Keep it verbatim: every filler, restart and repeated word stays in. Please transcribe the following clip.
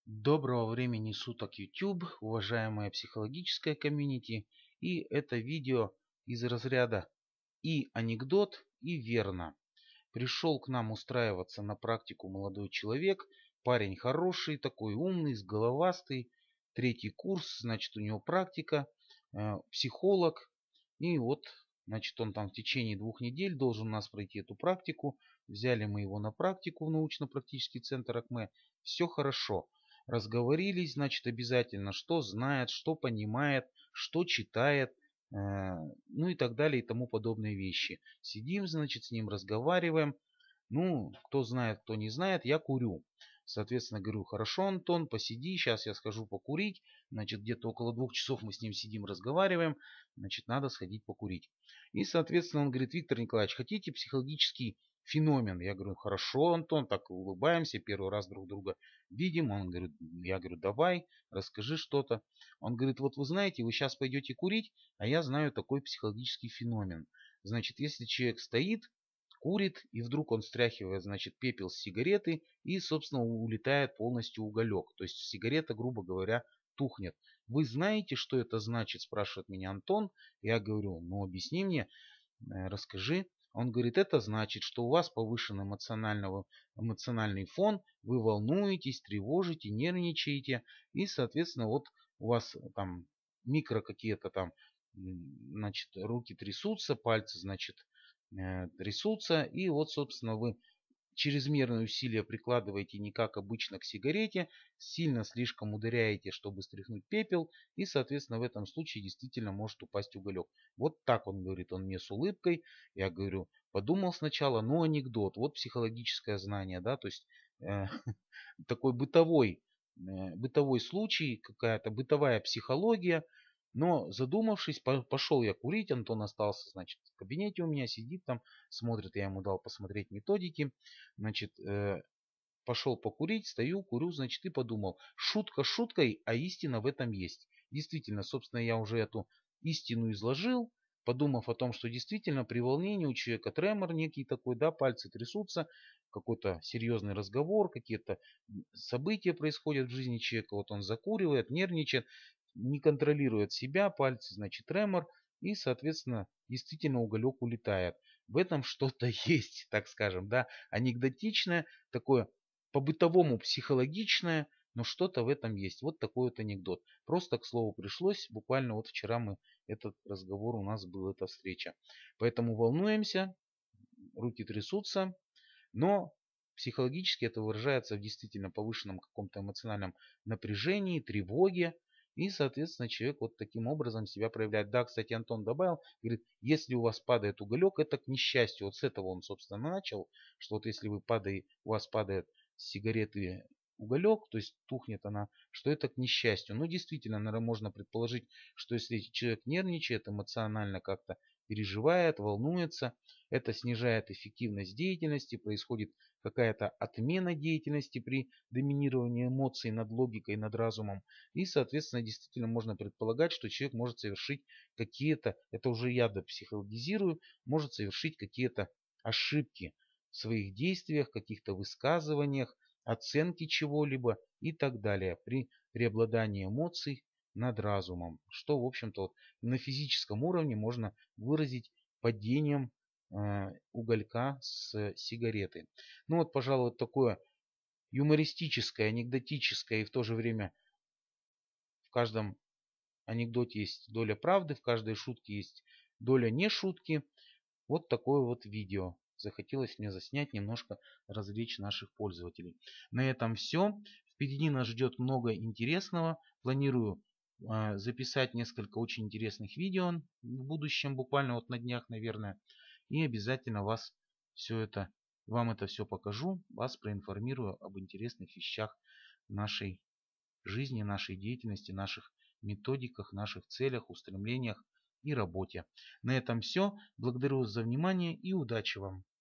Доброго времени суток, YouTube, уважаемая психологическая комьюнити. И это видео из разряда и анекдот, и верно. Пришел к нам устраиваться на практику молодой человек, парень хороший, такой умный, с головастый, третий курс, значит у него практика, э, психолог. И вот, значит, он там в течение двух недель должен у нас пройти эту практику. Взяли мы его на практику в научно-практический центр АКМЭ. Все хорошо. Разговорились, значит, обязательно, что знает, что понимает, что читает, э, ну и так далее и тому подобные вещи. Сидим, значит, с ним разговариваем. Ну, кто знает, кто не знает, я курю. Соответственно, говорю, хорошо, Антон, посиди, сейчас я схожу покурить. Значит, где-то около двух часов мы с ним сидим, разговариваем. Значит, надо сходить покурить. И, соответственно, он говорит, Виктор Николаевич, хотите психологический феномен? Я говорю, хорошо, Антон, так улыбаемся, первый раз друг друга видим. Он говорит, я говорю, давай, расскажи что-то. Он говорит, вот вы знаете, вы сейчас пойдете курить, а я знаю такой психологический феномен. Значит, если человек стоит, курит, и вдруг он стряхивает, значит, пепел с сигареты, и, собственно, улетает полностью уголек. То есть сигарета, грубо говоря, тухнет. Вы знаете, что это значит, спрашивает меня Антон. Я говорю, ну объясни мне, расскажи. Он говорит, это значит, что у вас повышен эмоциональный фон, вы волнуетесь, тревожите, нервничаете, и, соответственно, вот у вас там микро какие-то там, значит, руки трясутся, пальцы, значит, трясутся, и вот, собственно, вы чрезмерные усилия прикладываете не как обычно к сигарете, сильно слишком ударяете, чтобы стряхнуть пепел, и, соответственно, в этом случае действительно может упасть уголек. Вот так он говорит, он мне с улыбкой. Я говорю, подумал сначала, ну анекдот, вот психологическое знание, да, то есть э, такой бытовой, э, бытовой случай, какая-то бытовая психология. Но задумавшись, пошел я курить, Антон остался, значит, в кабинете у меня, сидит там, смотрит, я ему дал посмотреть методики, значит, э, пошел покурить, стою, курю, значит, и подумал, шутка шуткой, а истина в этом есть. Действительно, собственно, я уже эту истину изложил, подумав о том, что действительно при волнении у человека тремор некий такой, да, пальцы трясутся, какой-то серьезный разговор, какие-то события происходят в жизни человека, вот он закуривает, нервничает, не контролирует себя, пальцы, значит, тремор, и, соответственно, действительно уголек улетает. В этом что-то есть, так скажем, да, анекдотичное, такое по-бытовому психологичное, но что-то в этом есть. Вот такой вот анекдот. Просто к слову пришлось, буквально вот вчера мы этот разговор у нас был, эта встреча. Поэтому волнуемся, руки трясутся, но психологически это выражается в действительно повышенном каком-то эмоциональном напряжении, тревоге. И, соответственно, человек вот таким образом себя проявляет. Да, кстати, Антон добавил, говорит, если у вас падает уголек, это к несчастью. Вот с этого он, собственно, начал, что вот если вы падаете, у вас падает с сигареты уголек, то есть тухнет она, что это к несчастью. Но действительно, наверное, можно предположить, что если человек нервничает, эмоционально как-то переживает, волнуется, это снижает эффективность деятельности, происходит какая-то отмена деятельности при доминировании эмоций над логикой, над разумом. И, соответственно, действительно можно предполагать, что человек может совершить какие-то, это уже я допсихологизирую, может совершить какие-то ошибки в своих действиях, каких-то высказываниях, оценки чего-либо и так далее при преобладании эмоций над разумом. Что, в общем-то, вот на физическом уровне можно выразить падением э, уголька с сигареты. Ну вот, пожалуй, вот такое юмористическое, анекдотическое и в то же время в каждом анекдоте есть доля правды, в каждой шутке есть доля не шутки. Вот такое вот видео. Захотелось мне заснять, немножко развлечь наших пользователей. На этом все. Впереди нас ждет много интересного. Планирую э, записать несколько очень интересных видео в будущем, буквально вот на днях, наверное. И обязательно вас все это, вам это все покажу, вас проинформирую об интересных вещах нашей жизни, нашей деятельности, наших методиках, наших целях, устремлениях и работе. На этом все. Благодарю за внимание и удачи вам!